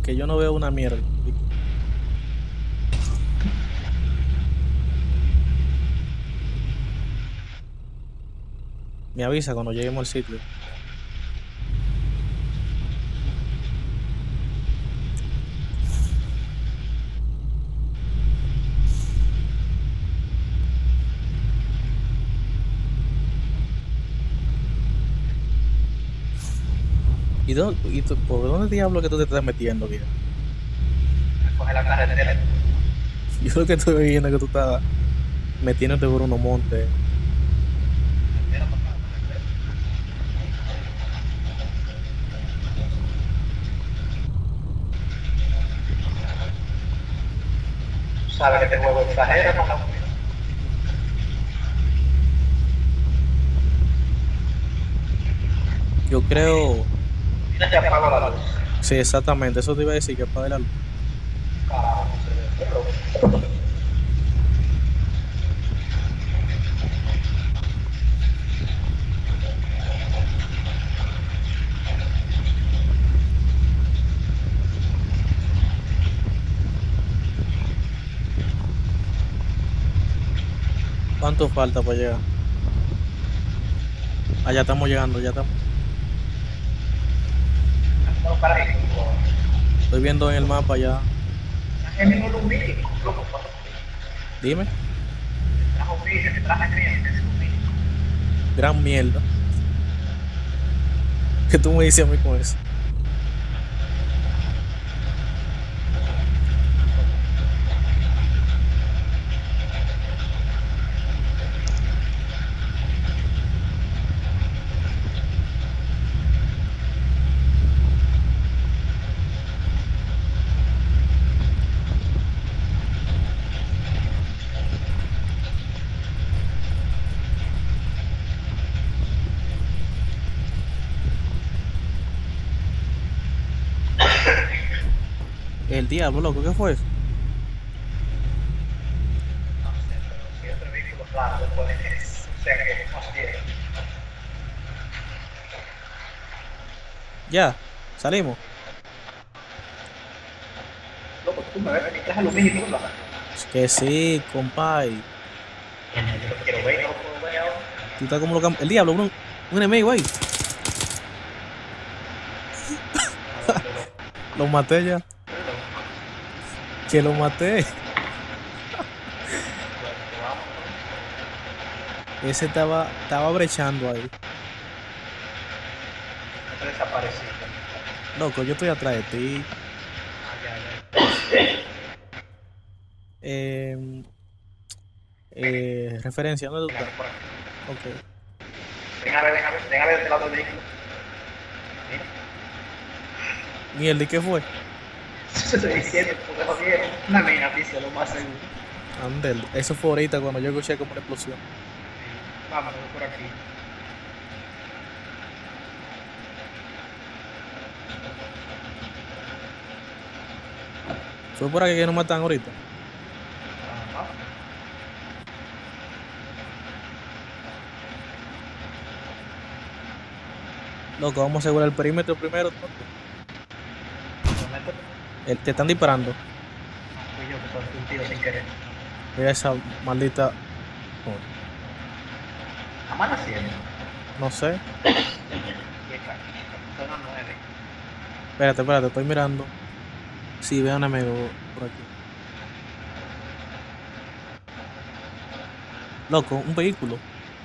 que yo no veo una mierda. Me avisa cuando lleguemos al sitio. ¿Por dónde diablo que tú te estás metiendo, viejo? Coge la carretera. Yo lo que estoy viendo es que tú estás metiéndote por unos montes. Tú sabes que este juego exagera con la comida. Yo creo. Mira, te apago la luz. Sí, exactamente. Eso te iba a decir que apague la luz. Carajo, no se ve. ¿Cuánto falta para llegar? Ah, ya estamos llegando, ya estamos. No, para ahí. Estoy viendo en el mapa ya. Es mismo lumínico, loco. Dime. Trajo vídeo, que traje clientes, es lumínico. Gran mierda. ¿Qué tú me dices a mí con eso? El diablo, loco, ¿qué fue eso? No sé, pero siempre vehículos raros después de eso. O sea que no sé. Ya, salimos. Loco, tú me ves, que es lumínico, ¿verdad? Es que sí, compay. Yo lo quiero ver, no lo puedo ver ahora. Tú estás como loca. El diablo, un enemigo ahí. Lo maté ya. Que lo maté. Ese estaba brechando ahí. Desaparecido. Loco, yo estoy atrás de ti. Eh, referencia, ¿dónde tú Venga, estás? por aquí. Ok. Ven a ver este lado del vehículo. Mira, Mierda, ¿y qué fue? se estoy diciendo, porque jodieron. Una mina, dice lo más seguro. Andel. Eso fue ahorita cuando yo escuché como una explosión. Vámonos por aquí. Fue por aquí que nos matan ahorita. Ajá. Loco, vamos a asegurar el perímetro primero. Momento. Te están disparando. Fui yo que solté un tiro sin querer. Mira esa maldita. Oh, Amaneciendo. no sé. Y acá. Zona 9. Espérate, estoy mirando. Sí, veo un enemigo por aquí. Loco, un vehículo.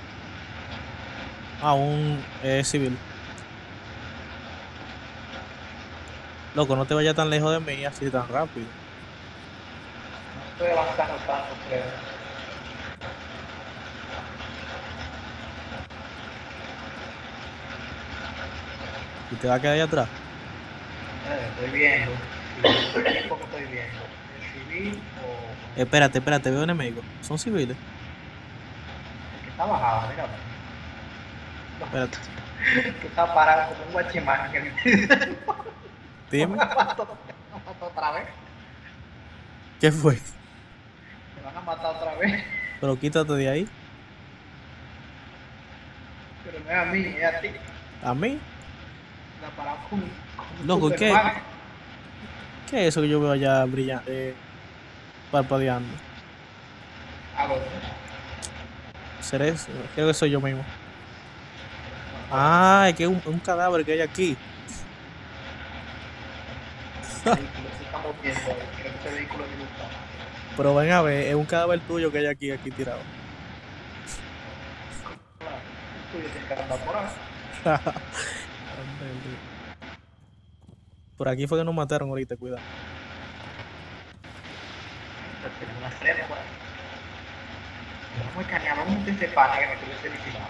Ah, un civil. Loco, no te vayas tan lejos de mí así tan rápido. No estoy avanzando tanto, creo. Y te va a quedar ahí atrás. Estoy viendo. Sí, poco estoy viendo. ¿El civil o Espérate, veo enemigos. Son civiles. el que está bajado? Mira. Espérate, Que está parado como un guachimán que me dime. mató otra vez. ¿Qué fue? Me van a matar otra vez. Pero quítate de ahí. Pero no es a mí, es a ti. ¿A mí? La parado con Loco, ¿y qué? Superman. ¿Qué es eso que yo veo allá brillando, parpadeando? A ver, ¿Será eso? Creo que soy yo mismo. bueno, para ver, Ah, es que es un cadáver que hay aquí. el vehículo se está moviendo ahí. Creo que ese vehículo me gusta. Pero ven a ver, es un cadáver tuyo que hay aquí tirado. Claro, el tuyo tiene que andar por ahí. Ándale. Por aquí fue que nos mataron ahorita, cuidado. Pero tiene una estrella por ahí. Vamos a escanear, vamos a meter ese pana que me tuviese vigilado.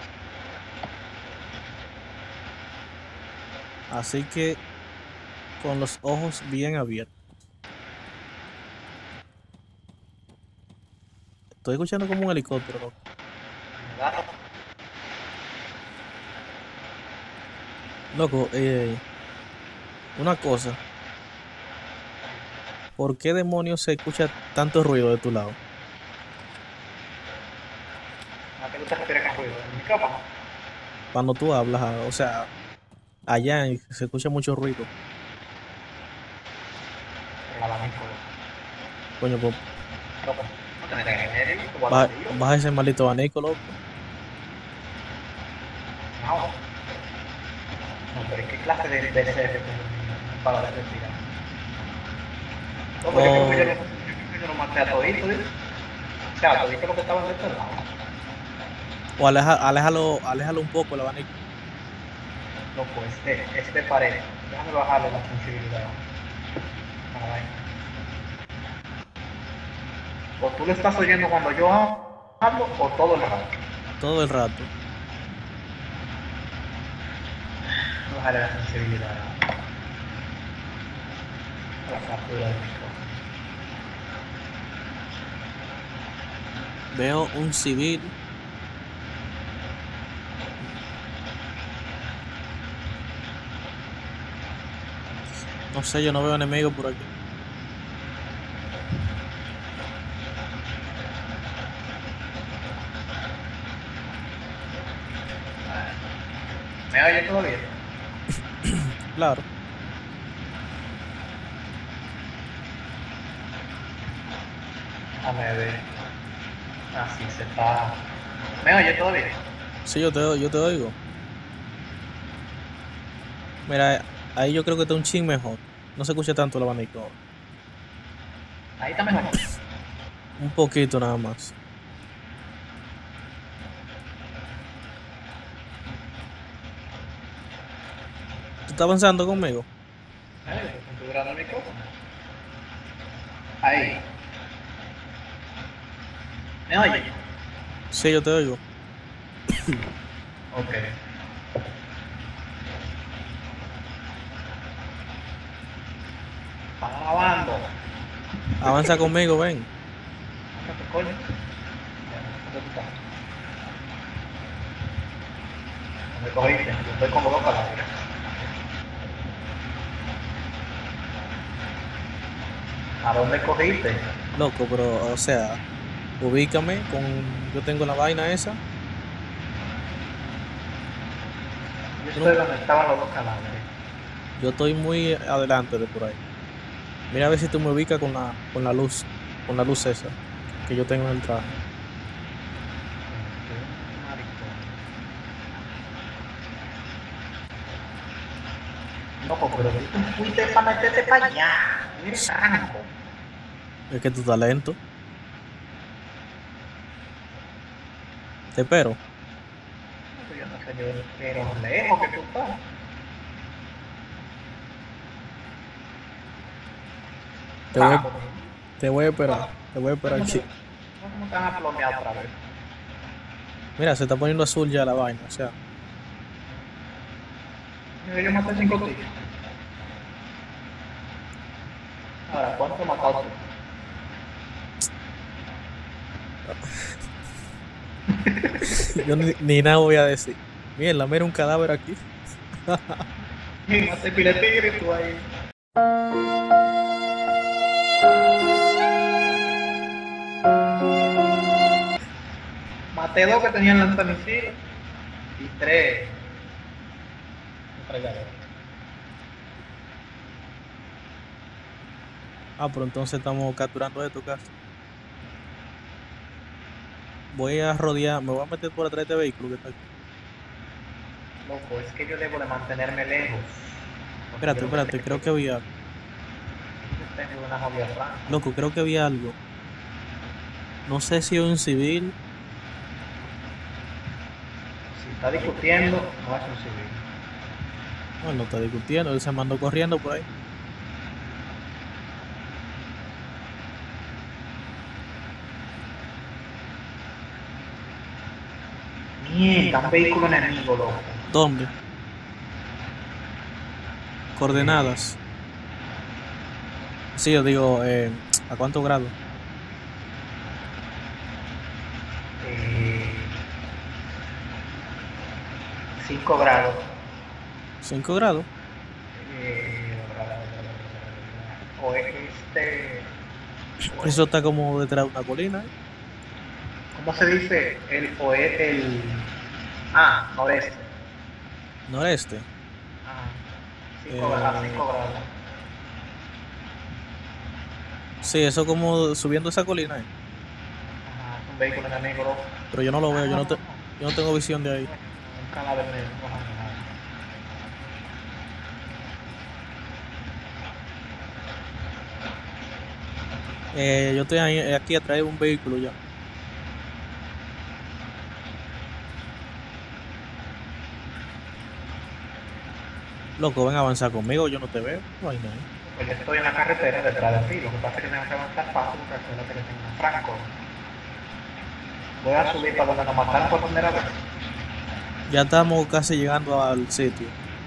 Así que con los ojos bien abiertos. Estoy escuchando como un helicóptero, loco. ¿Verdad? Loco, una cosa. ¿Por qué demonios se escucha tanto ruido de tu lado? ¿A qué tú te refieres con ruido? ¿El micrófono? Cuando tú hablas, o sea, allá se escucha mucho ruido. El abanico. Coño, pues Loco, no te metas en el helicóptero, guárdate yo. baja ese maldito abanico, loco. No. No, pero ¿qué clase de BCF para la respirar? No, pero yo creo que yo no maté a todito, ¿sí? O sea, a todito lo que estaban de este lado. O aléjalo un poco el abanico. Loco, este pared. Déjame bajarle la sensibilidad. Ay. O tú lo estás oyendo cuando yo hablo, o todo el rato. Todo el rato. Bajarle la sensibilidad a la captura del micrófono. Veo un civil. No sé, yo no veo enemigos por aquí. ¿Me oye todavía? Claro. Déjame ver. Así se está. ¿Me oye todavía? Sí, yo te oigo. Mira, ahí yo creo que está un chin mejor. No se escucha tanto el abanico ahora. Ahí está mejor. Un poquito nada más. ¿Tú estás avanzando conmigo? Configurando el micrófono. Ahí. ¿Me oye? Sí, yo te oigo. Ok. Está grabando. Avanza conmigo, ven. ¿Qué coño? ¿Dónde tú estás? ¿Dónde cogiste? Yo estoy como loco al aire. ¿A dónde cogiste? Loco, pero, o sea, ubícame con. Yo tengo la vaina esa. Yo Tú no- estoy donde estaban los dos cadáveres. Yo estoy muy adelante de por ahí. Mira a ver si tú me ubicas con la luz. Con la luz esa que yo tengo en el traje. Loco, pero tú fuiste para meterte para allá. Eres franco. Es que tu talento. Te espero. Yo no sé, yo pero lejos que tú estás. Te voy, Franco. te voy a esperar. Te voy a esperar aquí. ¿Cómo te van a plomear otra vez? Mira, se está poniendo azul ya la vaina. O sea, Yo maté 5 tíos. Ahora, ¿cuánto mataste? yo ni nada voy a decir. Mira, mira un cadáver aquí. Maté pile tigre y tú ahí. Maté 2 que tenían lanzamisiles y 3 metralladores. Ah, pero entonces estamos capturando esto casi. Voy a rodear, me voy a meter por atrás de este vehículo que está aquí. Loco, es que yo debo de mantenerme lejos. Porque yo Espérate, lo que espérate, creo que vi algo. tengo una novia franca. Loco, creo que vi algo. No sé si es un civil. Si está discutiendo, no es un civil. Bueno, no está discutiendo, él se mandó corriendo por ahí. Mierda, un vehículo enemigo, loco. ¿Dónde? Eh, Coordenadas. Sí, yo digo, ¿a cuántos grados? eh, 5 grados. 5 grados. Eh, Oeste. Eso está como detrás de una colina, ¿eh? ¿Cómo se dice? Noreste. Noreste. Ajá. 5 grados, Eh, 5 grados. sí, eso como subiendo esa colina, ¿eh? Ajá, es un vehículo enemigo, loco. Pero yo no lo veo, No. yo no tengo visión de ahí. Un cadáver negro, no cojan nada. Yo estoy aquí atrás de un vehículo ya. Loco, ven a avanzar conmigo, yo no te veo. No hay nada. Pues yo estoy en la carretera detrás de ti, lo que pasa es que tengo que avanzar fácil porque acuérdate que tengo un franco. Voy a subir para donde nos mataron por primera vez. Ya estamos casi llegando al sitio.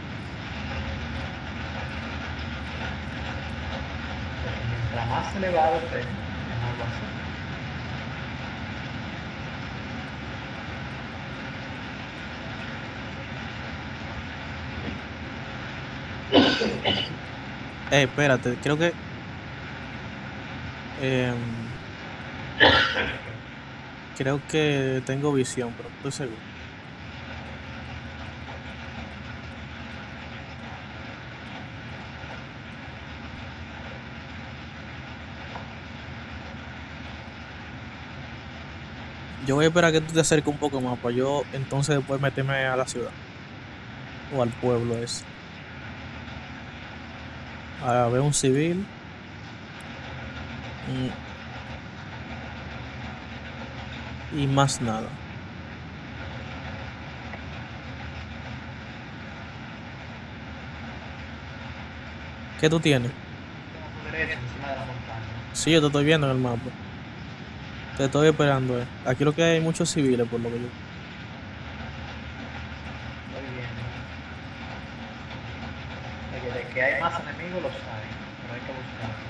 Mientras más elevado esté, mejor va a ser. Espérate, em, creo que tengo visión, pero no estoy seguro. Yo voy a esperar a que tú te acerques un poco más para yo entonces después meterme a la ciudad o al pueblo ese. A ver un civil. mm, Y más nada. ¿Qué tú tienes? Tengo a tu derecha, encima de la montaña. Sí, yo te estoy viendo en el mapa. Te estoy esperando, eh. Aquí lo que hay muchos civiles, por lo que yo. Estoy viendo. De que hay más enemigos los hay, pero hay que buscarlos.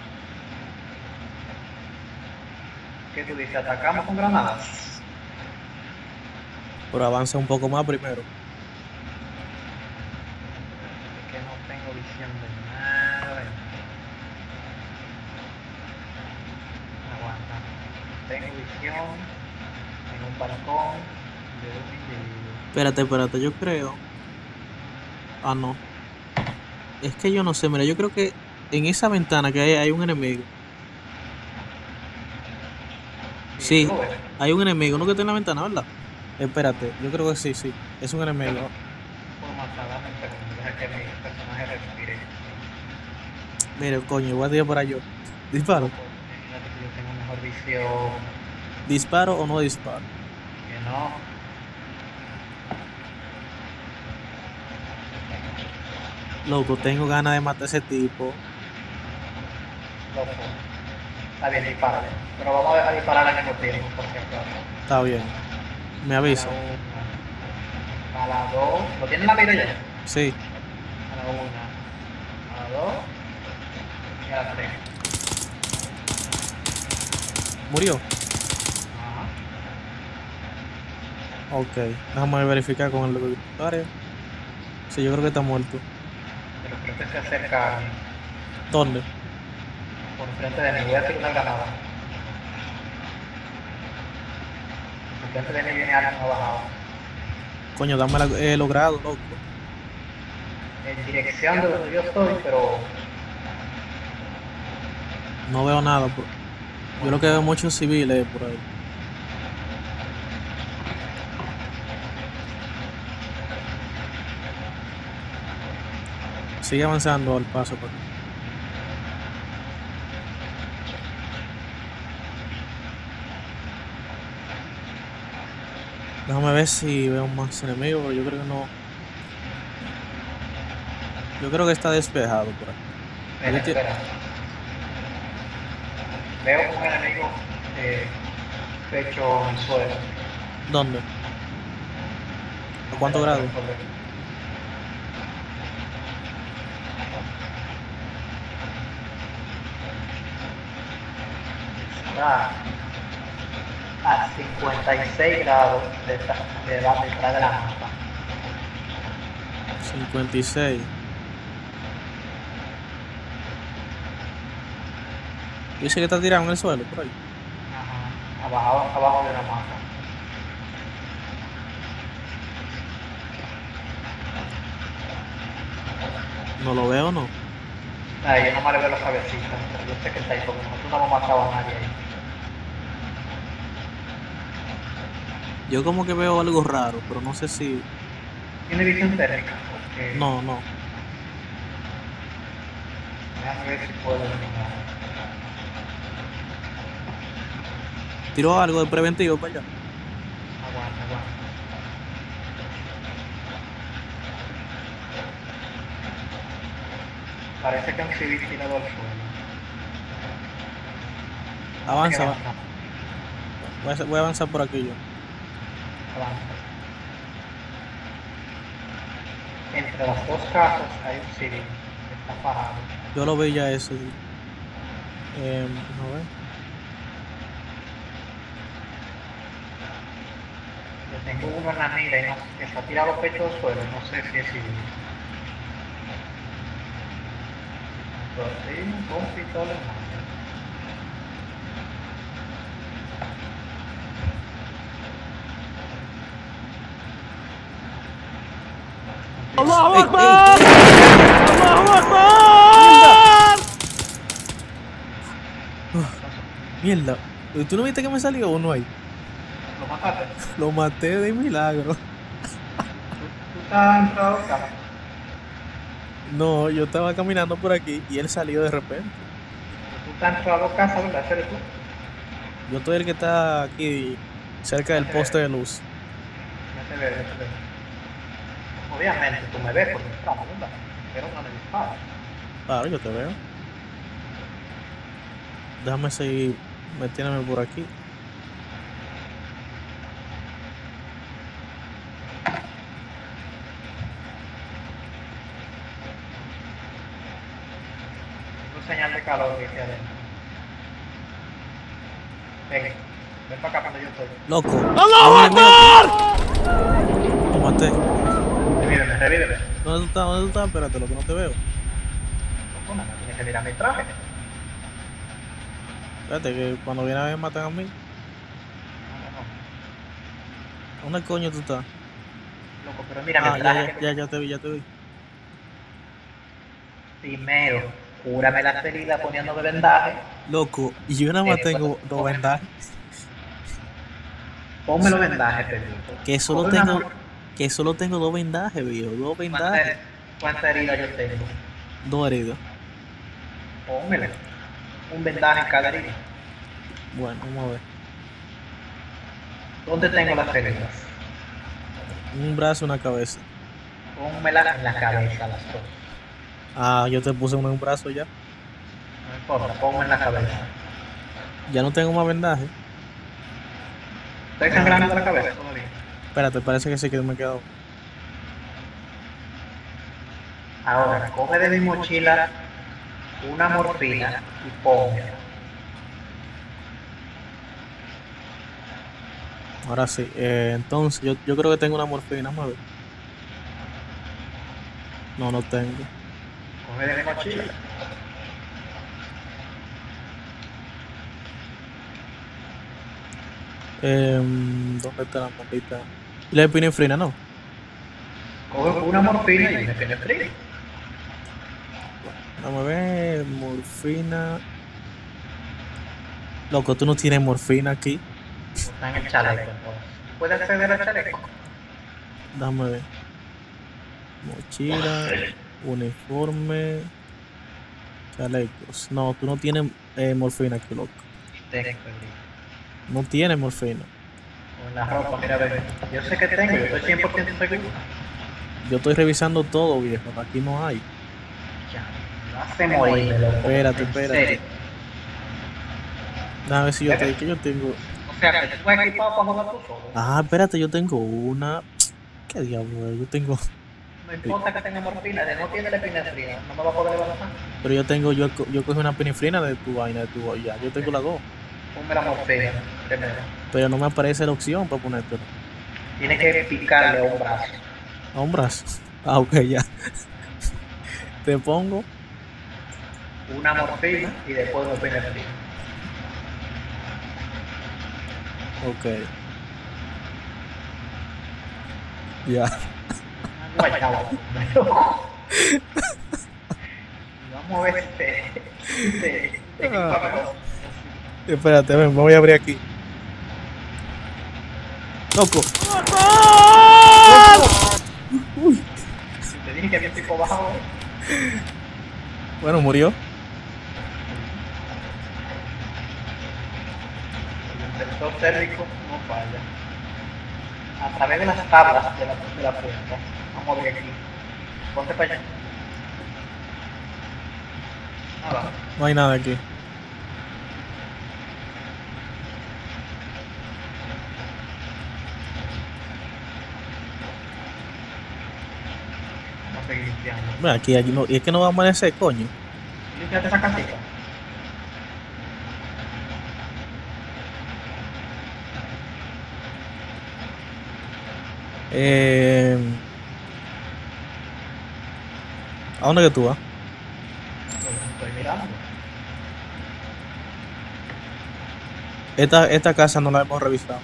¿Qué tú dices? ¿Atacamos con granadas? Pero avanza un poco más primero. Es que no tengo visión de nada. Aguanta. Tengo visión en un balcón de un individuo. Espérate, yo creo. Ah, no. Es que yo no sé, mira, yo creo que en esa ventana que hay un enemigo. Sí, tú Sí, lo ves. hay un enemigo, no que está en la ventana, ¿verdad? Espérate, yo creo que sí, sí. Es un enemigo. Puedo matar, dame un segundo. Deja que mi personaje respire. Mire, coño, voy a tirar para yo. Disparo. Imagínate que yo tengo mejor visión. ¿Disparo o no disparo? Que no. Loco, tengo ganas de matar a ese tipo. Loco. Está bien, dispárale. Pero vamos a disparar al mismo tiempo, por ejemplo. Está bien. Me A la avisa. 1, a la 2. ¿Lo tienen la vida ya? Sí. A la 1, a la 2 y a la 3. ¿Murió? Ajá. Ok. Déjame verificar con el área. Sí, yo creo que está muerto. Pero creo que se acerca ¿Dónde? por frente de mí. Voy a hacer una granada. Por frente de mí viene alguien abajado. Coño, dame los grados, loco. En dirección de donde yo estoy, pero No veo nada. Yo lo que veo muchos civiles por ahí. Sigue avanzando al paso por aquí. Déjame ver si veo más enemigos, pero yo creo que no. Yo creo que está despejado por ahí. Espera, Aquí espera. Veo un enemigo pecho en el suelo. ¿Dónde? ¿A cuántos grados? Está a 56 grados detrás de la mapa. 56. Dice que está tirado en el suelo por ahí. Ajá. Abajo de la mapa. No lo veo, no. Yo no me le veo la cabecita, pero yo sé que está ahí porque nosotros no hemos matado a nadie ahí. Yo como que veo algo raro, pero no sé si. ¿Tiene visión térmica? Porque No, no. déjame ver si puedo eliminar. Tiró algo de preventivo para allá. Aguanta, aguanta. Parece que un civil tirado al suelo. Avanza, Avanza. voy a avanzar por aquí yo. Avanza. Entre las dos casas hay un civil que está parado. Yo lo vi ya ese. A ver. Yo tengo uno en la mira y no, que está tirado pecho al suelo, no sé si es civil. Pero sí, con pistola en mano. ¡Allahu Akbar! ¡Allahu Akbar! Mierda. ¿Tú no viste que me salió uno ahí? ¿Lo mataste? Lo maté de milagro. ¿Tú estás entrado acá? No, yo estaba caminando por aquí y él salió de repente. Tú estás entrado a casa, ¿verdad? ¿Eres tú? Yo soy el que está aquí cerca del poste de luz. Ya te veo, ya te veo. Obviamente tú me ves porque estamos, ¿verdad? Pero no me disparas. Claro, yo te veo. Déjame seguir metiéndome por aquí. Tengo señal de calor que aquí adentro. Ven para acá cuando yo estoy. ¡Loco! ¡Allahu Akbar! Lo maté. Revíveme, revíveme. ¿Dónde tú estás? ¿Dónde tú estás? Espérate, lo que no te veo. No, no, tienes que mirar mi traje. Espérate, que cuando viene a ver matan a mí. No, ¿Dónde coño tú estás? loco, pero mira mi Ah, traje. ya te vi, ya te vi. Primero, cúrame las heridas poniéndome vendaje. Loco, y yo nada más tengo dos vendajes. Ponme los vendajes, Pedrito. Que solo tengo dos vendajes, viejo. Dos vendajes. ¿Cuántas heridas yo tengo? Dos heridas. Pónmele. Un vendaje en cada herida. Bueno, vamos a ver. ¿Dónde tengo las heridas? Un brazo y una cabeza. Pónmelas en la cabeza las dos. Ah, yo te puse uno en un brazo ya. No importa, ponme en la cabeza. Ya no tengo más vendaje. ¿Estoy sangrando de la cabeza todavía? Espérate, parece que sí que me quedó. Ahora, coge de mi mochila una morfina y pónmela. Ahora sí. Entonces, yo creo que tengo una morfina, vamos a ver. No tengo. Coge de mi mochila. ¿Dónde está la maldita? ¿Y la epinefrina, no? Coge una morfina y me tiene frío. Vamos a ver, morfina. Loco, tú no tienes morfina aquí. Está en el chaleco, entonces. ¿Puedes acceder al chaleco? Déjame ver. Mochila, uniforme, chalecos. No, tú no tienes morfina aquí, loco. Tengo, No tienes morfina. o en la ropa, mira, bebé. Yo sé que tengo, yo estoy 100% seguro. Yo estoy revisando todo, viejo. Aquí no hay. Ya, me hace morir, loco. Espérate, En espérate. serio. Déjame ver si yo te, que yo tengo. O sea, que tú vas equipado para jugar tú solo. Ah, espérate, yo tengo una. ¿Qué diablo? Yo tengo. No importa que tenga morfina, de no tiene la epinefrina, no me va a poder levantar. Pero yo tengo, yo cogí una penifrina de tu vaina, de tu ya. Yo tengo las dos. Ponme la morfina primero. Pero no me aparece la opción para ponértelo. Tiene que picarle a un brazo. A un brazo. Ah, ok, ya. Te pongo. Una morfina y después una epinefrina. Ok. Ya. Guayabo. Vamos a ver este equipamiento. Espérate, ven, me voy a abrir aquí. Loco. Uy. Te dije que había un tipo bajo. Bueno, murió. El sensor térmico no falla. A través de las tablas de la puerta. Vamos a ver aquí. Ponte para allá. Nada. No hay nada aquí. Vamos a seguir limpiando. Mira, aquí no, y es que no va a amanecer, coño. Límpiate esa casita. ¿A dónde que tú vas? Estoy mirando. Esta casa no la hemos revisado.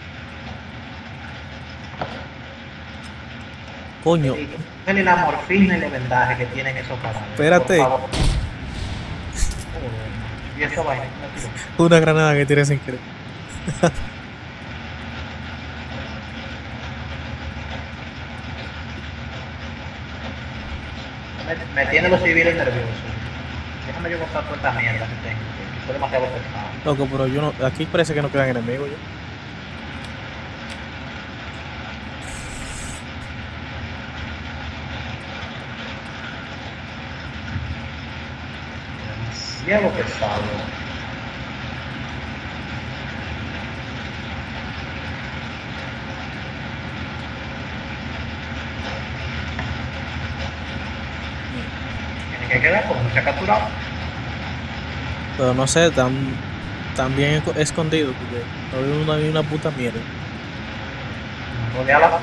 Coño, Dale la morfina y el vendaje que tienen esos canales. Espérate. Por favor. Y esa vaina, no tiro. una granada que tiré sin querer. Me tiene los civiles nerviosos. Déjame yo botar toda esta mierda que tengo. Que soy demasiado pesado. Loco, pero yo no. Aquí parece que no quedan enemigos ya. Demasiado pesado. Tiene que quedar como no se ha capturado. Pero no sé, tan bien escondido, porque no hay una puta mierda. Rodea la zona.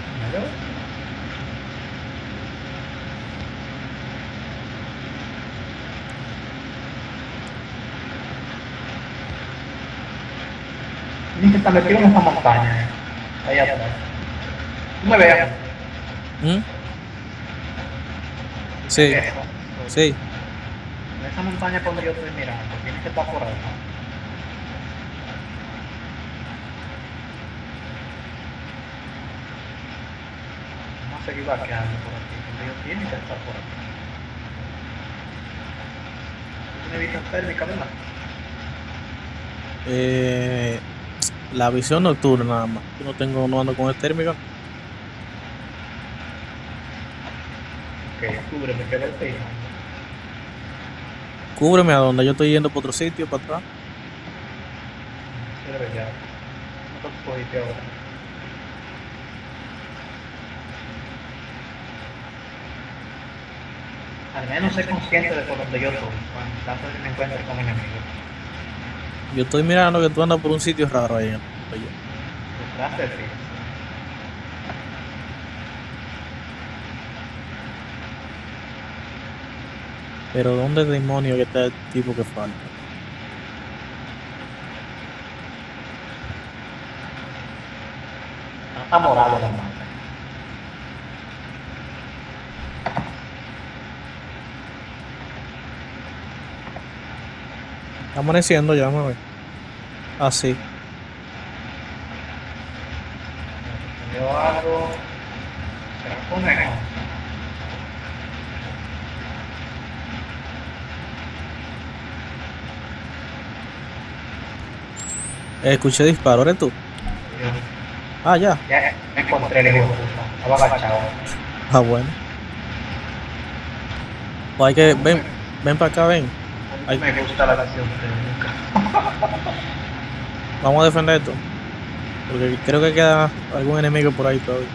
Tienen que estar metidos en esta montaña. Ahí atrás. Tú me veas. ¿Mm? Sí, Eso. sí. En esa montaña cuando yo estoy mirando, tienes que estar por ahí. Vamos a seguir vaqueando por aquí, porque ellos tienen que estar por aquí. ¿Tú tienes vista térmica, verdad? La visión nocturna nada más. Yo no ando con el térmico. Ok, cúbreme, que el peino. Cúbreme a donde yo estoy yendo por otro sitio, para atrás. Sirve ya. No te cogiste ahora. Al menos sé consciente de por donde yo estoy, cuando tanto que me encuentre con enemigos. Yo estoy mirando que tú andas por un sitio raro ahí. Oye. Detrás de ti. Pero ¿dónde demonio que está el tipo que falta? No está morado la mano. Está amaneciendo ya, me voy. Así. Yo hago. ¿Será conejo? Escuché disparo, ¿eres tú? Ah, ya. Ya encontré el hijo de puta. Estaba agachado. Ah, bueno. Pues hay que. Ven para acá, ven. A mí me gusta la canción de nunca. Vamos a defender esto. Porque creo que queda algún enemigo por ahí todavía.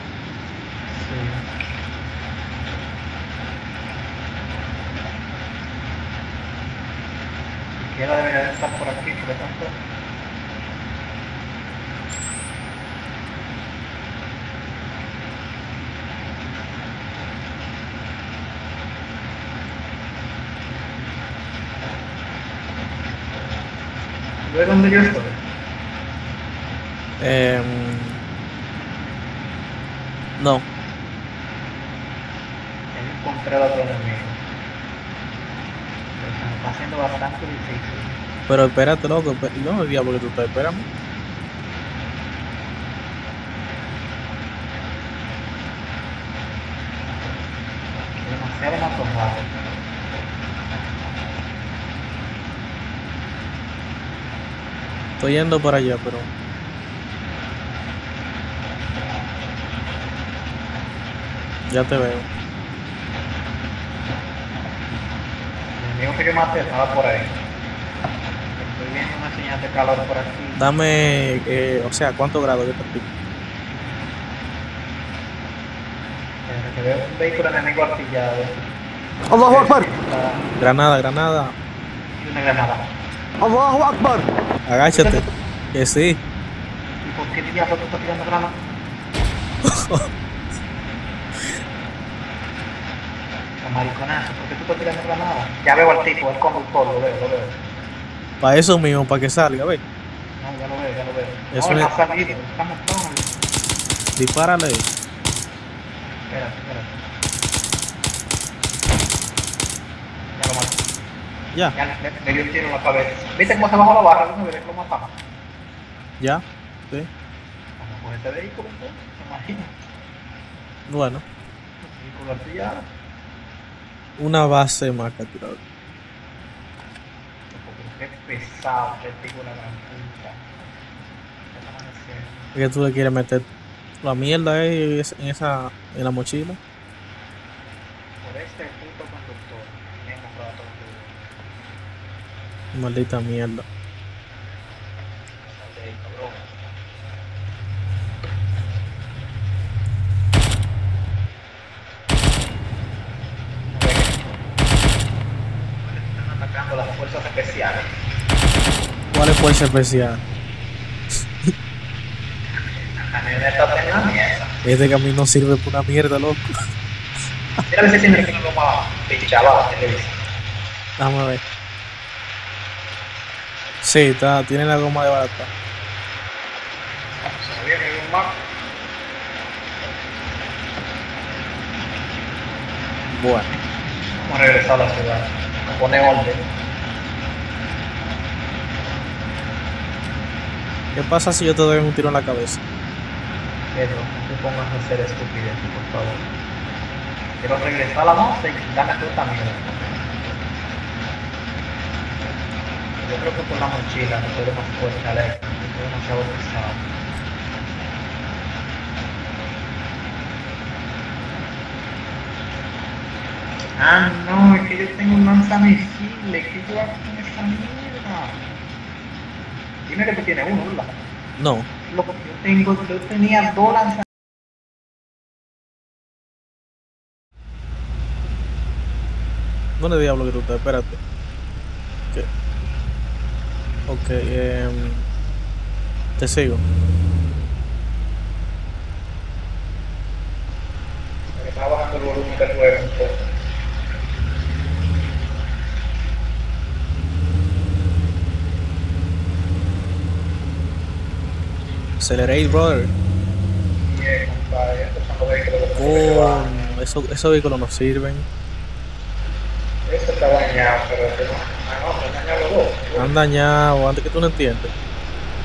Siquiera debería de estar por aquí, por tanto. ¿Ves dónde yo estoy? No. He encontrado a otro enemigo. Pero se me está haciendo bastante difícil. Pero espérate, loco. No, diablo que tú estás esperando. Demasiado matojado. Estoy yendo para allá, pero. Ya te veo. El enemigo que yo maté estaba por ahí. Estoy viendo una señal de calor por aquí. Dame. O sea, ¿cuántos grados yo te pico? Que veo un vehículo enemigo artillado. Allahu Akbar. Granada, granada. Y una granada. Allahu Akbar. Agáchate. Que sí. ¿Y por qué diablos tú estás tirando granadas? Mariconazo, ¿por qué tú estás tirando granadas? Ya veo al tipo, el conductor, lo veo. Para eso mismo, para que salga, ve. No, ya lo veo. Eso No, él es- ha salido, estamos todos. Dispárale. Espérate. Ya lo maté. Ya, Ya le dio un tiro en la cabeza. ¿Viste cómo se bajó la barra? ¿No ves cómo matamos? ya. Sí. Vamos con este vehículo, entonces, ¿se imagina? Bueno, Vehículo artillado. una base más capturada. Qué pesado, te digo la gran puta. ¿Qué estamos haciendo? Es que tú le quieres meter la mierda ahí en la mochila. Por este puto conductor. Me he comprado todo el Maldita mierda. Sal de ahí, cabrón. Están atacando las fuerzas especiales. ¿Cuál es fuerza especial? La camioneta está en la mierda. Este camino no sirve para una mierda, loco. Mira a ver si tiene que no lo más pinchaba, ¿qué le dice? Déjame ver. Sí, tiene la goma de barata. Se me viene un mapa. Bueno, Vamos a regresar a la ciudad. A poner orden. ¿qué pasa si yo te doy un tiro en la cabeza? Pedro, no te pongas a hacer estupideces, por favor. Quiero regresar a la base y quitarme toda esta mierda. Yo creo que por la mochila no soy más fuerte, Alex. Estoy demasiado pesado. Ah, no, es que yo tengo un lanzamisiles. ¿Qué yo hago con esa mierda? Dime que tú tienes uno, ¿verdad? No, Lo que yo tenía dos lanzamisiles. ¿dónde diablo que tú estás? Espérate. ¿Qué? Ok, te sigo. Me está bajando el volumen del juego un poco. Accelerate, brother. Bien, compadre, estos son los vehículos que Esos vehículos no sirven. Este está dañado, pero este no. Ah, no, se han dañado los dos. Han dañado, antes que tú no entiendes.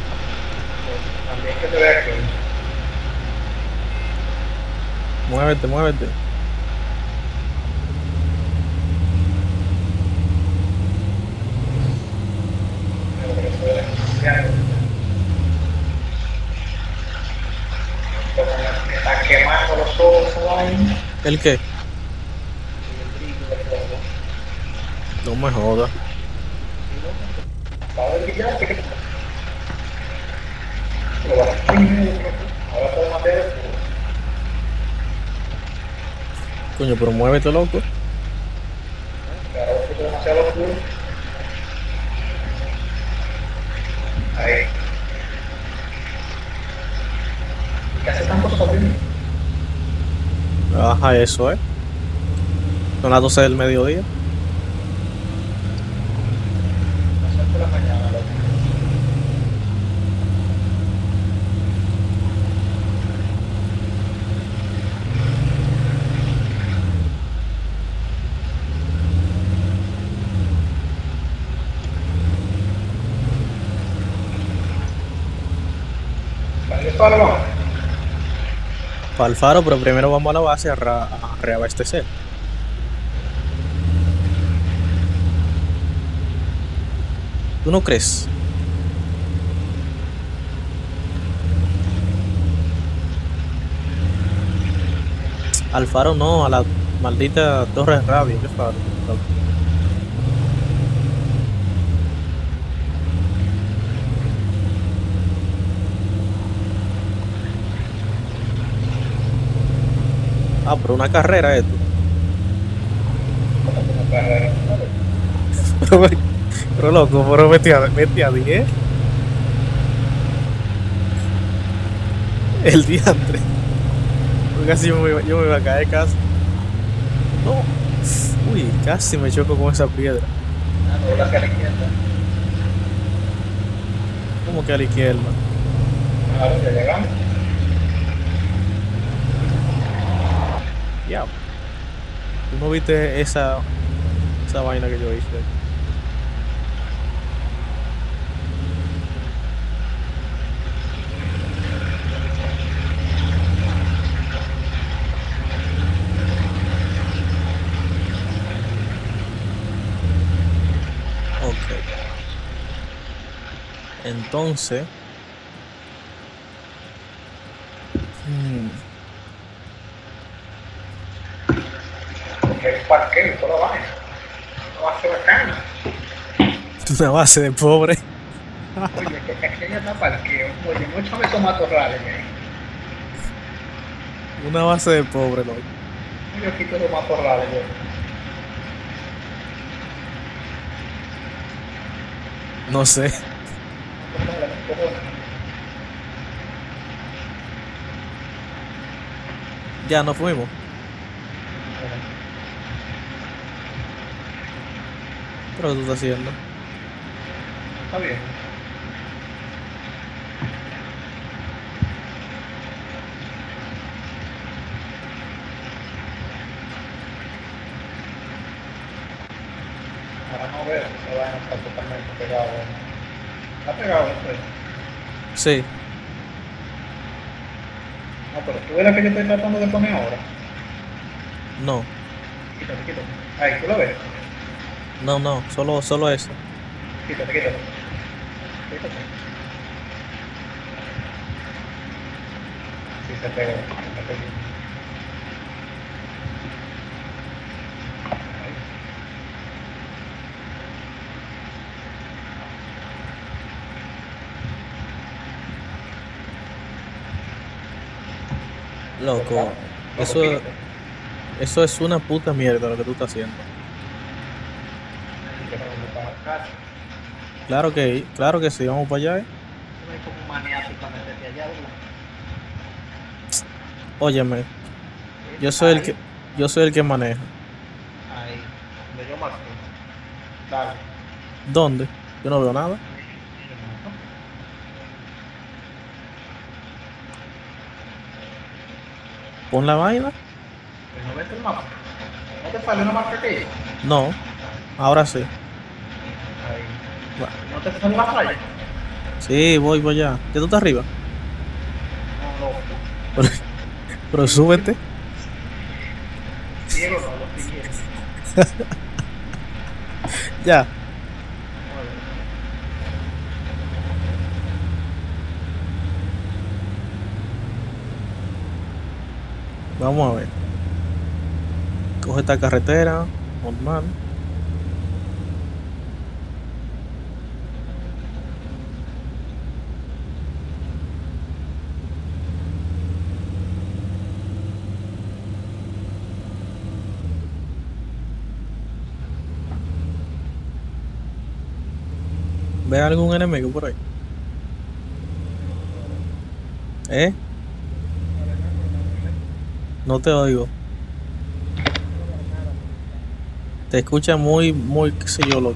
que te vea aquí. Muévete, muévete. Me está quemando los ojos esa vaina. ¿El qué? Y el brillo del fuego. No me jodas. ¿Sabes brillar? ¿Qué? Lo vas a hacer ahora puedo matar el fuego. Coño, pero muévete, loco. Claro, es demasiado oscuro. Ahí. ¿Qué hace tanto sobrino? Baja eso, Son las 12 del mediodía. Las 8 de la mañana, loco. ¿Vale, Pablo? Para el faro, pero primero vamos a la base a reabastecer. ¿Tú no crees? Al faro no, a la maldita torre de radio. ¿Qué faro? Ah, pero una carrera esto. Pero loco, pero vete a 10. El diantre. Casi yo me iba a caer casi. No. Uy, casi me choco con esa piedra. No, la que le izquierda. ¿Cómo que a la izquierda? Claro, ya llegamos. Ya. ¿Tú no viste esa vaina que yo hice? Ok. Entonces. Porque es parqueo y toda la vaina. No va a ser bacana. Una base de pobre. Oye, que aquella está parqueo. Oye, mucho me toma torrales, Una base de pobre, loco. Yo quito los matorrales, yo. No sé. Ya nos fuimos. ¿Pero qué tú estás haciendo? Está bien. Ahora no veo, esa vaina está totalmente pegado. ¿Está pegado usted? Sí. No, pero tú ves la que yo estoy tratando de poner ahora. No. Quítate, quítate. Ahí, ¿tú la ves? No. Solo eso. Quítate, quítate. Quítate. Sí, se pegó. Se pegó. Ahí. Loco. Eso es una puta mierda lo que tú estás haciendo. Claro que sí, vamos para allá. No hay como un maniático a meterte allá, ¿verdad? Óyeme, yo soy el que maneja. Ahí, donde yo marco. Dale. ¿Dónde? Yo no veo nada. Pon la vaina. Pues no ves el mapa. ¿No te sale una marca aquí? No. Ahora sí. Ahí. Va. ¿No te sale la raya? Sí, voy para allá. ¿Ya tú estás arriba? Pero, pero súbete. Ciego no, lo siguiente. Ya. Vamos a ver. Coge esta carretera normal. ¿Ve algún enemigo por ahí? ¿Eh? No te oigo. Te escucha muy, qué sé yo, loco.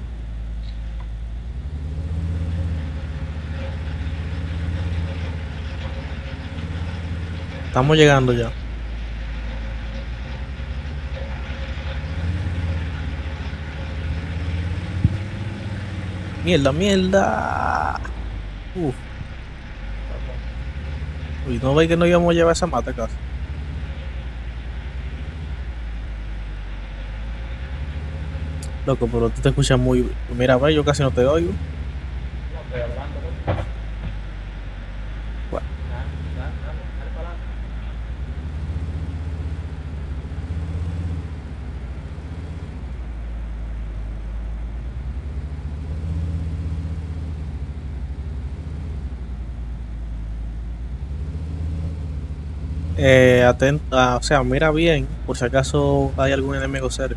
Estamos llegando ya. Mierda, mierda. Uf. Uy, no veis que no íbamos a llevar esa mata casi. Loco, pero tú te escuchas muy. Mira, ve, yo casi no te oigo. No estoy hablando, ¿no? Bueno, Dale para adelante. atenta, o sea, mira bien, por si acaso hay algún enemigo cerca.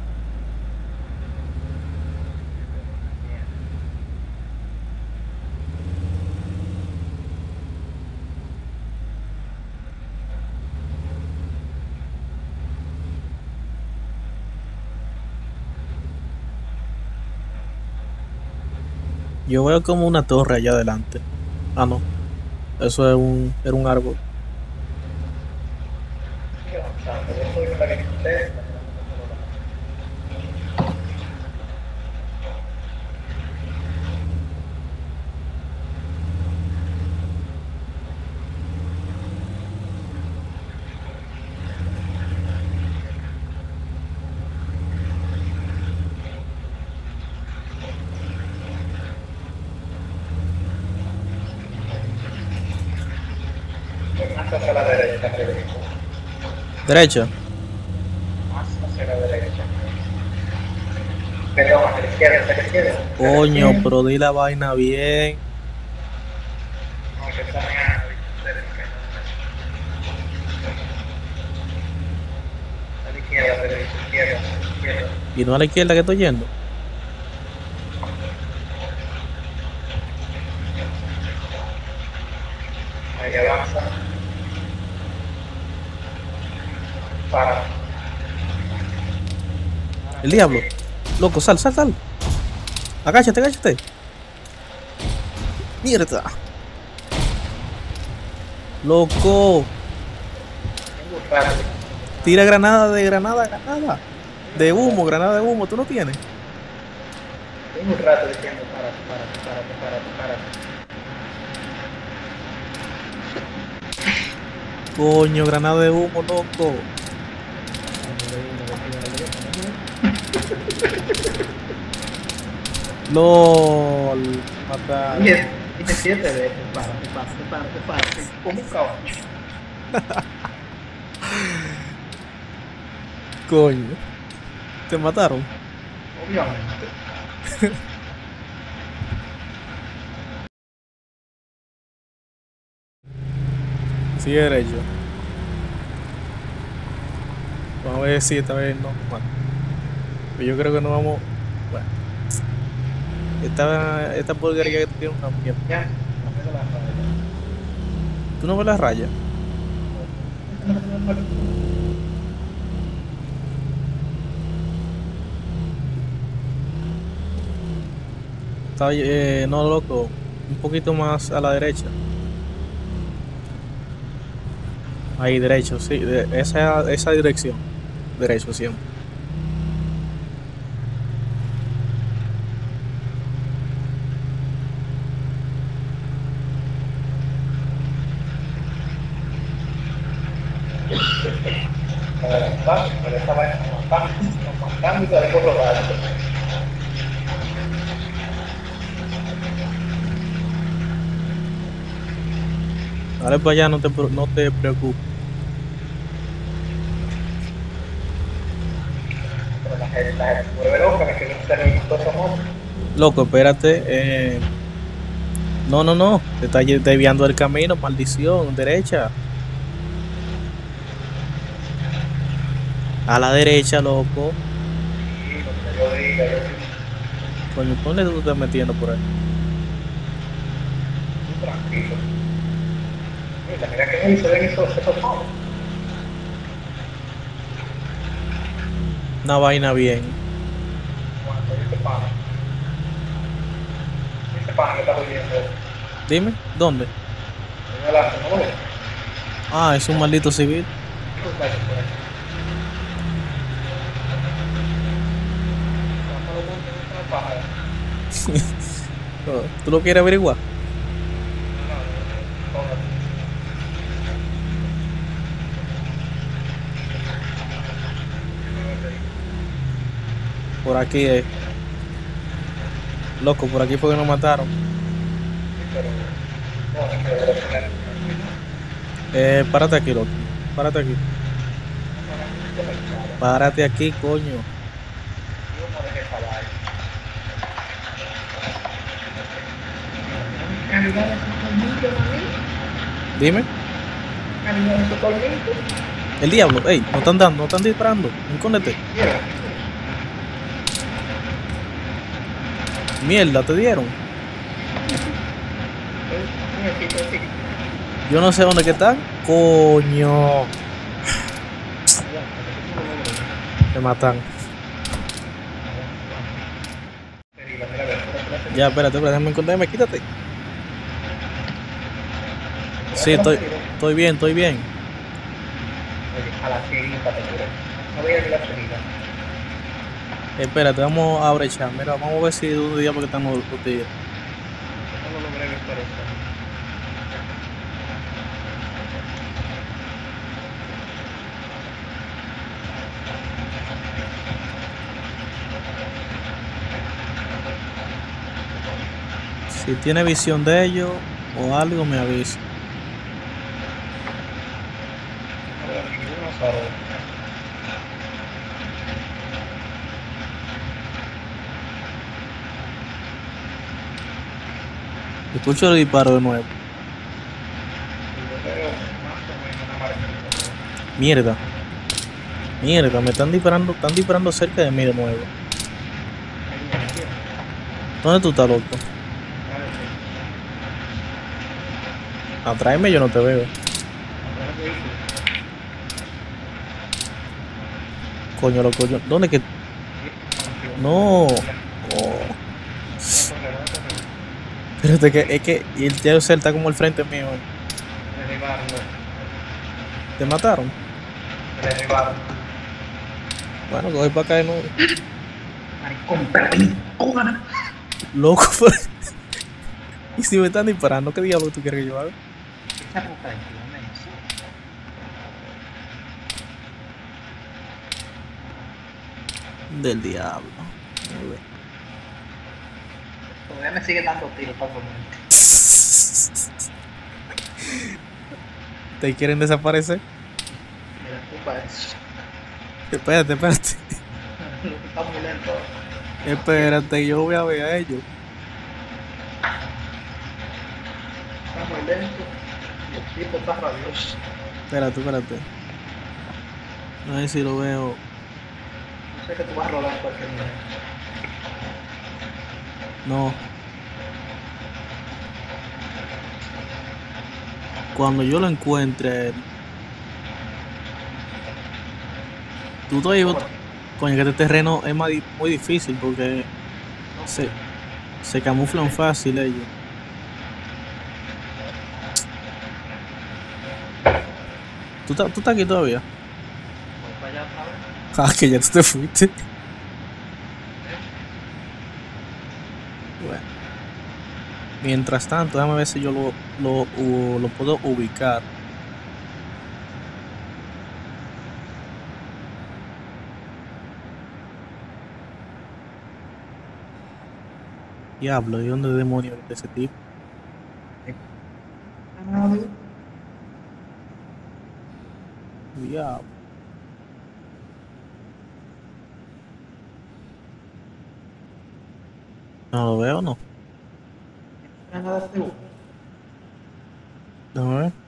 Yo veo como una torre allá adelante. Ah, no, eso es era un árbol. Qué avanzando. Yo soy la que ustedes. Más hacia la derecha, creo. Derecha. Más hacia la derecha. Perdón, hacia la izquierda. Coño, pero di la vaina bien. No, que está a la izquierda, derecha, izquierda, izquierda. Y no a la izquierda que estoy yendo. Ahí avanza. Para. El diablo. Loco, sal, sal, sal. Agáchate, agáchate. Mierda. Loco. Tengo un rato. Tira granada de granada, granada. De humo, granada de humo. ¿Tú no tienes? Tengo un rato diciendo párate. Coño, granada de humo, loco. LOL. Matar. Dije 7 veces, párate. Como un caballo. Coño. ¿Te mataron? Obviamente. Sigue derecho. Vamos a ver si esta vez no. Bueno. Pues yo creo que no vamos. Bueno. Esta porquería que tiene una mierda. Ya, no me la raya. ¿Tú no ves las rayas? Está, no, loco. Un poquito más a la derecha. Ahí, derecho, sí. Esa dirección. Derecho siempre. Cambio de por robar. Dale para allá, no te preocupes. Pero la gente se vuelve loca, que no se le gustó esa moto. Loco, espérate. No. Te está desviando el camino, maldición. Derecha. A la derecha, loco. Sí, lo que yo diga, yo estoy Coño, ¿dónde tú te estás metiendo por ahí? tranquilo. Mira que ahí se ven esos palos. Una vaina bien. Cuando ese pana que está huyendo, Dime, ¿dónde? ahí adelante, ¿no ves? Ah, es un maldito civil. ¿Qué está eso por ahí? Cuando lo monten en una paja, ¿Tú lo quieres averiguar? póngate. Por aquí, loco, por aquí fue que nos mataron. Pero, bueno, que debe tener. Párate aquí, loco. Párate aquí. Párate aquí, coño. Yo no dejé esa vaina. Calidad de esos tornillos, maní. Dime. Calidad de esos tornillos. El diablo, ey, no están dando, no están disparando. Escóndete. Mira, Mierda, te dieron. sí. Yo no sé dónde que están. Coño. Me matan. Ya, espérate, déjame encontrarme, quítate. Sí, estoy bien, estoy bien. A la cerita te quiero. No voy a ir a la cerita. Espérate, vamos a brechar. Mira, vamos a ver si de un día porque están los tigres. No lo logré ver por eso. Si tiene visión de ellos o algo, me avisa. No veo ninguno solo. Escucho el disparo de nuevo. Yo veo más o menos una marquita. Mierda. Mierda, me están disparando cerca de mí de nuevo. ¿Dónde tú estás, loco? Atráeme, yo no te veo. Coño, loco, ¿dónde que? No. Oh. Espérate, es que el tío Cel está como al frente mío. ¿Te mataron? Bueno, coge para acá de nuevo. Maricón, Loco, y si me están disparando, ¿qué diablo tú quieres que yo haga? esa puta de Del diablo. todavía me sigue dando tiros para comer. ¿Te quieren desaparecer? Mira, culpa de eso. Espérate. Está muy lento. Espérate, yo voy a ver a ellos. Está muy lento. Y el tipo está rabioso. Espérate. A ver si lo veo. No sé que tú vas a robar cualquier día. No. Cuando yo lo encuentre. Tú todavía. Coño, que este terreno es muy difícil porque se camuflan fácil ellos. ¿Tú estás aquí todavía? Voy para allá, ¿sabes? Ah, que ya tú te fuiste. Bueno. Mientras tanto, déjame ver si yo lo puedo ubicar. Diablo, ¿y dónde demonios es ese tipo? Diablo. No lo veo, no. Granada de humo. Déjame ver.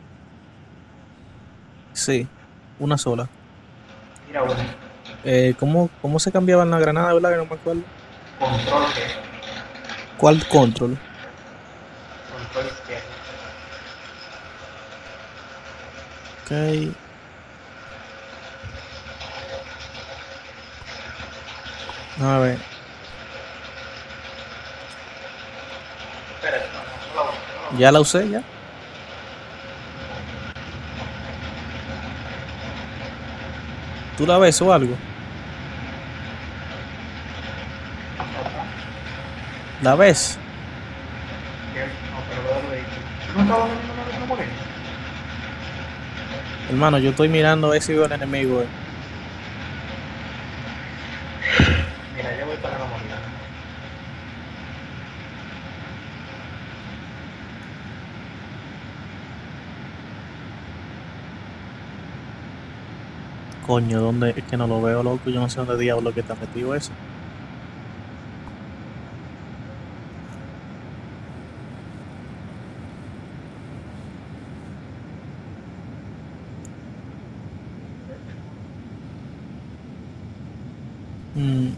Sí, una sola. Mira uno. ¿Cómo se cambiaban la granada, verdad? Que no me acuerdo. Control G. ¿Cuál control? Control izquierdo. Ok. A ver. Espérate, no la uso. Ya la usé, ya. ¿Tú la ves o algo? ¿La ves? No, pero lo del vehículo. ¿No estaba vendiendo una vez una boleta? Hermano, yo estoy mirando a ver si veo al enemigo. Mira, yo voy para la moneda. Coño, ¿dónde? Es que no lo veo, loco. Yo no sé dónde diablo que está metido eso. Mm,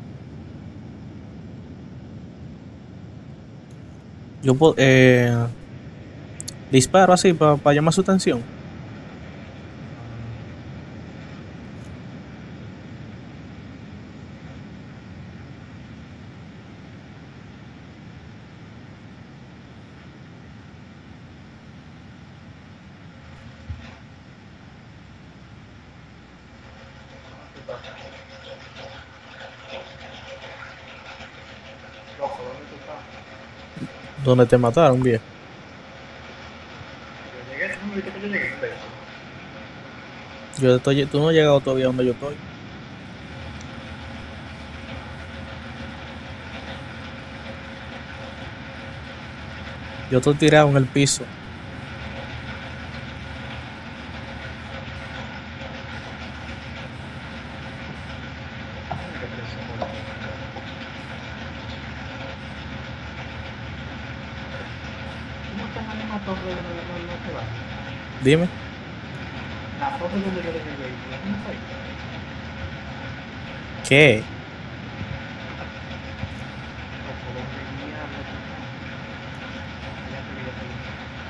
Yo puedo, disparo así para llamar su atención. Loco, ¿dónde tú estás? Donde te mataron, viejo. Yo llegué, tú no me viste que yo llegué, imbécil. Tú no has llegado todavía donde yo estoy. Yo estoy tirado en el piso. Qué presión, loco. ¿Cómo están la misma torre de no se va? Dime. La torre donde yo dejé el vehículo, ¿cómo está ahí? ¿Qué? Loco, ¿dónde diablos tú estás? Ya te vi, ya te vi.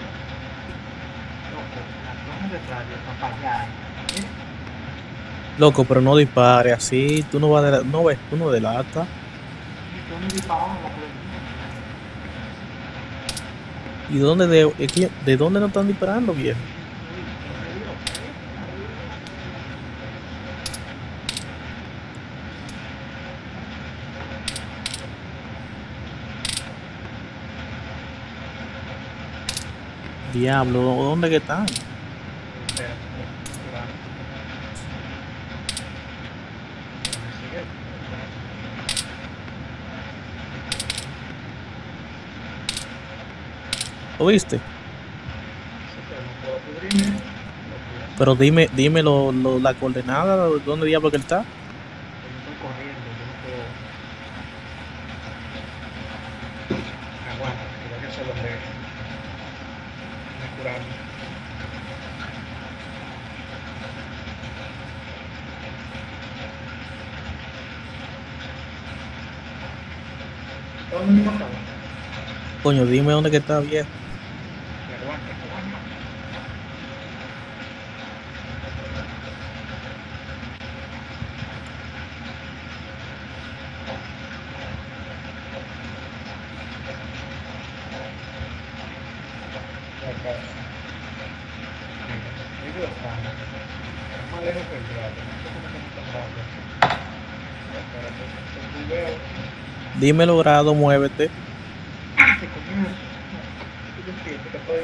Loco, la torre de radio está para allá. Mira, Loco, pero no dispare así. Tú no vas de no ves, tú no delatas. y tú no disparas en la colección. ¿Y de dónde no están disparando, viejo? Diablo, ¿dónde que están? Espera, espera. Me sigue. ¿Lo viste? Sí, pero no puedo pudrirme. Lo Pero dime la coordenada, ¿dónde diablo que él está? yo estoy corriendo, yo no puedo. Aguanta, que ya yo sé dónde es. Me curarme. ¿Dónde me mataba? Coño, dime dónde que está, viejo. Me aguanta, me aguanta. Ya casi. Mira, digo estamos. Es más lejos que el gato. No sé cómo que no está rápido. Espérate, que veo. Dímelo, grado, muévete. Te comió. Yo siento que estoy.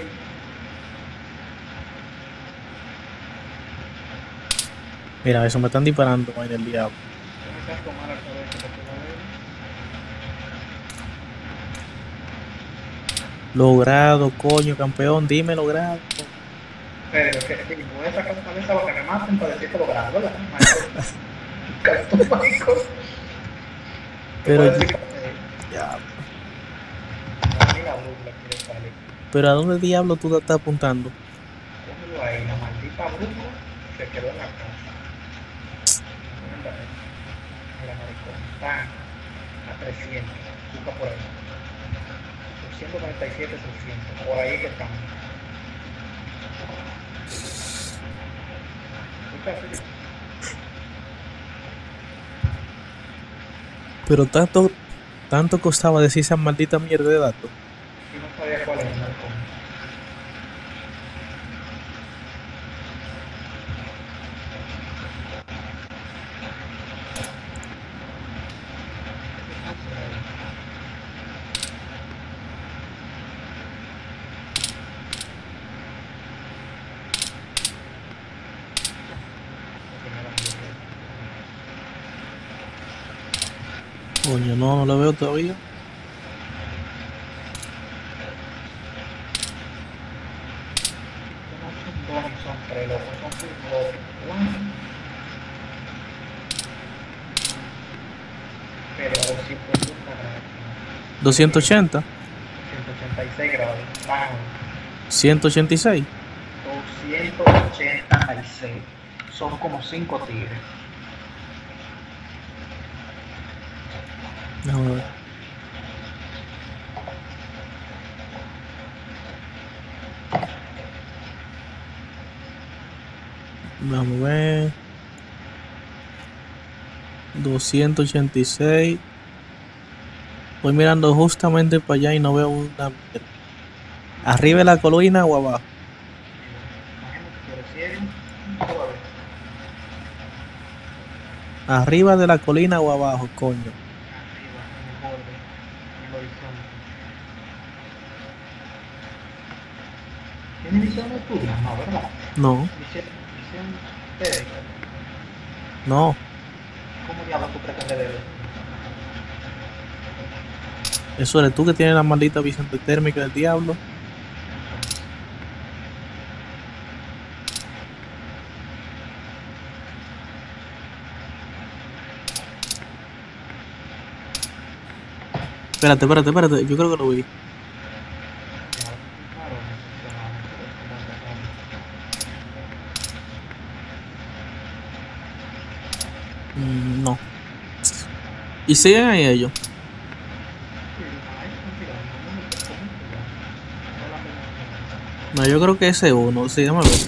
Mira, eso me están disparando, vaina del diablo. Yo me casco mal al cabeza porque no veo. Logrado, coño, campeón, dime logrado. Pero que voy a sacar una vez a lo que me maten para decirte lo grande, ¿verdad? Cartón mágico. Pero ya. Pero ¿a dónde diablo tú te estás apuntando? Cógelo ahí, la maldita brújula se quedó en la casa. Mira, maricón, está a 300, busca por ahí. 297, 600, por ahí que estamos. Pero tanto costaba decir esa maldita mierda de datos. Y no sabía cuál es el maricón. Coño, no lo veo todavía. Son tres locos, son fútbol. 280. 186 grados. Bajo. 186. 286. Son como 5 tigres. Déjame ver. Vamos a ver. 286. Voy mirando justamente para allá y no veo una. ¿Arriba de la colina o abajo? ¿Arriba de la colina o abajo, coño? Arriba, en el borde, en el horizonte. ¿Tiene visión nocturna? No, ¿verdad? No, Visión térmica. no. ¿Cómo diablos tú pretendes verlo? Eso eres tú que tienes la maldita visión térmica del diablo. Espérate. Yo creo que lo vi. No. ¿Y siguen ahí ellos? No, yo creo que ese uno. Sí, déjame ver.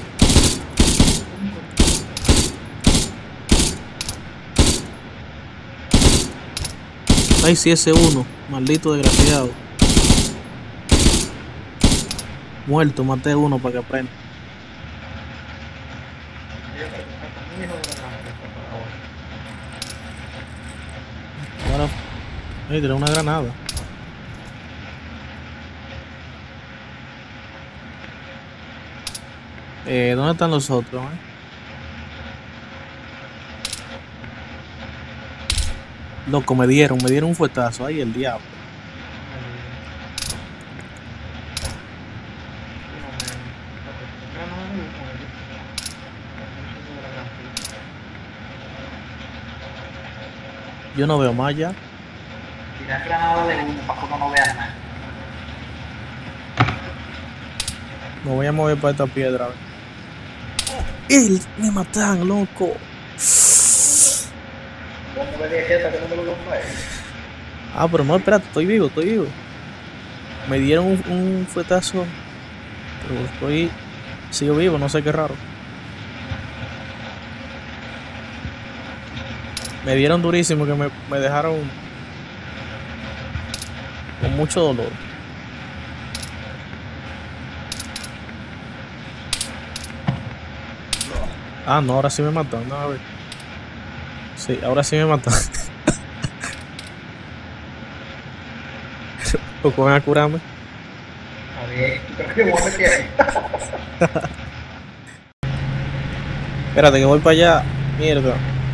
Ay, sí, ese uno. Maldito desgraciado. Muerto, maté uno para que aprenda. Ahora, ahí tiene una granada. ¿Dónde están los otros? Loco, me dieron un fuetazo. Ay, el diablo. Yo no veo más ya. Tirar granada de uno para que uno no vea nada. Me voy a mover para esta piedra. ¡Él! Me matan, loco. ¿Cómo me dije esa que no me lo fue? Ah, pero no, espérate, estoy vivo. Me dieron un fuetazo. Pero sigo vivo, no sé qué raro. Me dieron durísimo que me dejaron con mucho dolor. Ah, no, ahora sí me matan. No, a ver. Sí, ahora sí me matan. ¿O van a curarme? A ver, creo que vos me quieres. Espérate, que voy para allá. Mierda.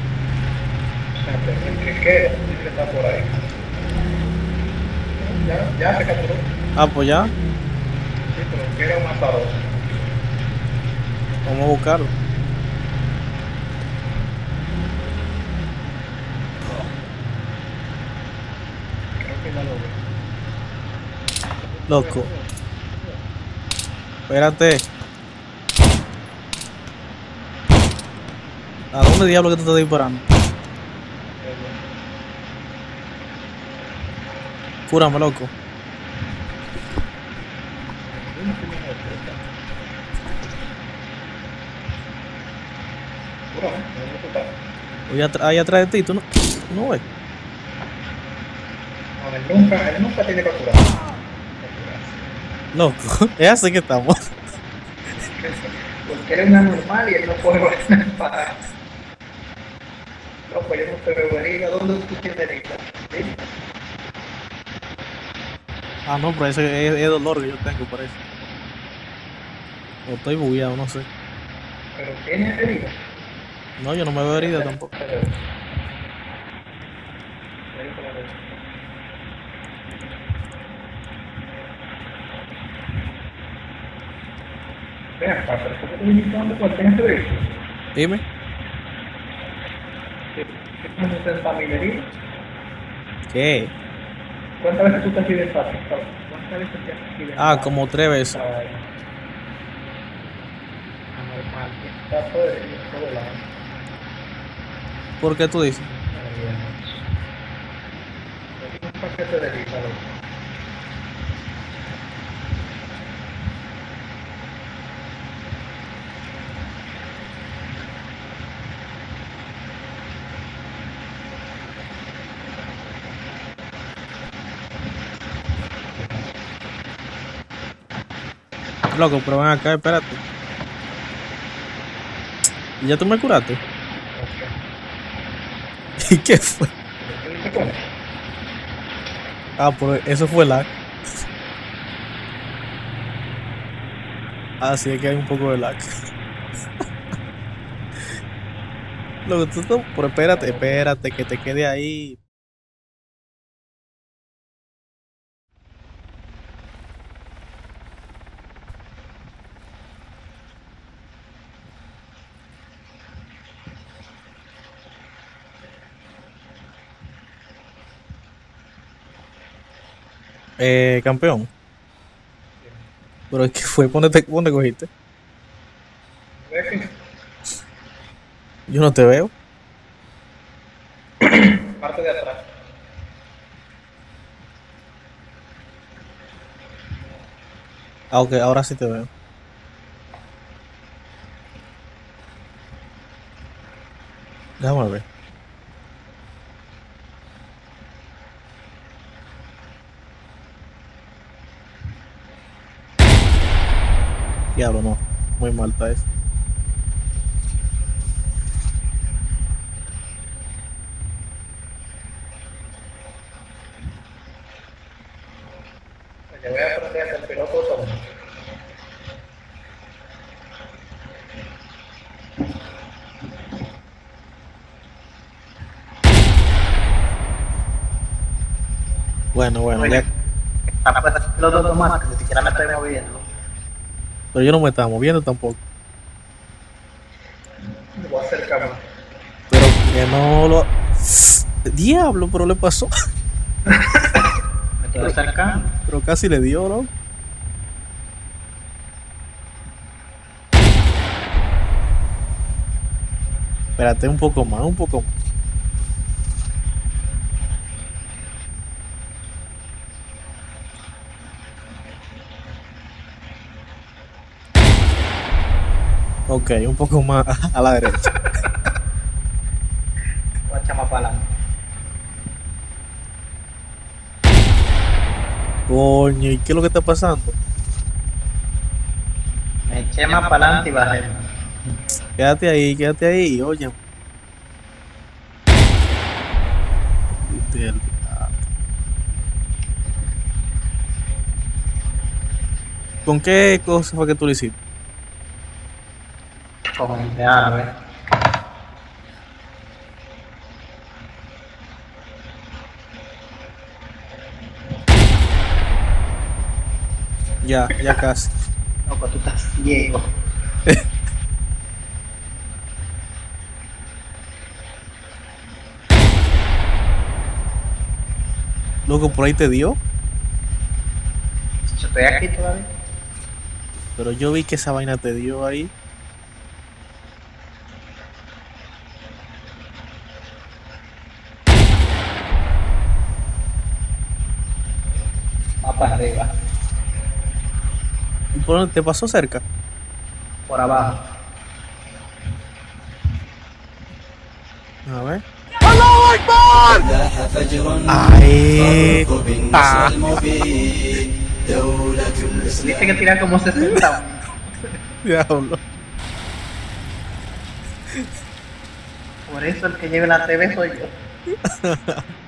¿Qué está por ahí? Ya se capturó. Ah, pues ya. Que era un matador. Vamos a buscarlo. Creo que ya lo veo. Loco. Espérate. ¿A dónde diablo que te estás disparando? Cúrame, loco. Voy ahí atrás de ti, tú no ves. No, él nunca tiene que curar. Loco, es así que estamos. Porque él es una normal y él no puede para. No, pues yo no te veo herida. ¿Dónde tú tienes herida? ¿Sí? Ah, no, pero ese es dolor que yo tengo, por eso. O estoy bugueado, no sé. Pero tienes herida. No, yo no me veo herida tampoco. Vean, pero ¿por qué te viniste donde cuál tienes herida? Dime. ¿Cómo te sientes familiar? ¿Qué? ¿Cuántas veces tú te has accidentado? ¿Cuántas veces te has accidentado? Ah, como 3 veces. Anormal, está todo lado. ¿Por qué tú dices? Un paquete de lisa, loco. Loco, pero ven acá, espérate. ¿Y ya tú me curaste? ¿Y qué fue? Ah, pues eso fue lag. Ah, sí, es que hay un poco de lag. Loco, pero espérate, que te quede ahí. Campeón. Pero es que fue, ¿dónde cogiste? Yo no te veo. Parte de atrás. Ah, ok, ahora sí te veo. Déjame ver. Diablo, no. Muy mal está eso. Le voy a aprender a hacer piloto solo. Bueno, ya. Ah, pues piloto automático, ni siquiera me estoy moviendo. Pero yo no me estaba moviendo tampoco. Me voy a acercar más. Pero que no lo. Diablo, pero le pasó. Me estoy acercando. Pero casi le dio, ¿no? Espérate un poco más, un poco más. Ok, un poco más a la derecha. Voy a echar más para adelante. Coño, ¿y qué es lo que está pasando? Me eché más para adelante y bajé. Quédate ahí, oye. ¿Con qué cosa fue que tú lo hiciste? Con el de árabe. Ya casi. Loco, tú estás ciego. Loco, por ahí te dio. Yo estoy aquí todavía. Pero yo vi que esa vaina te dio ahí. Va para arriba. ¿Y por dónde te pasó cerca? Por abajo. A ver. الله أكبر Ahí. Dice que tira como 60. Diablo. Por eso el que lleve la TV soy yo.